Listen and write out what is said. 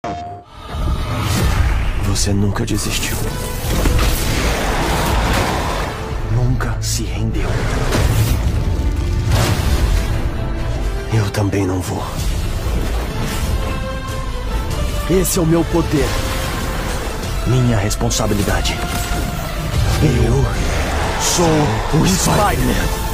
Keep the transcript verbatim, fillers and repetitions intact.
Você nunca desistiu. Nunca se rendeu. Eu também não vou. Esse é o meu poder. Minha responsabilidade. Eu sou o Spider-Man.